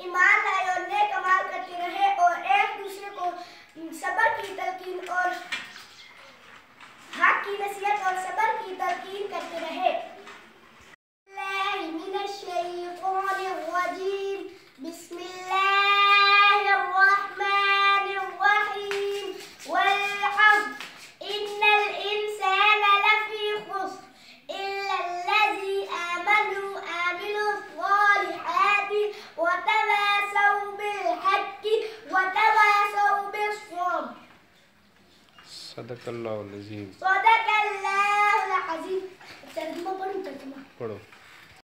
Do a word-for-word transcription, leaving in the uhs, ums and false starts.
ईमान लाए और नेक अमाल करते रहे और एक दूसरे को सब्र की तलकीन और हक की नसीहत और सब्र की तलकीन करते रहे। सदक़ल्लाहुल अज़ीम। सदक़ल्लाहुल अज़ीम। तर्जुमा पढ़ो, तर्जुमा पढ़ो।